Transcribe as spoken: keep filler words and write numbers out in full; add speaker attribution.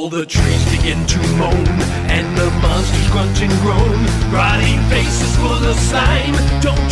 Speaker 1: All the trees begin to moan, and the monsters grunt and groan. Rotting faces full of slime. Don't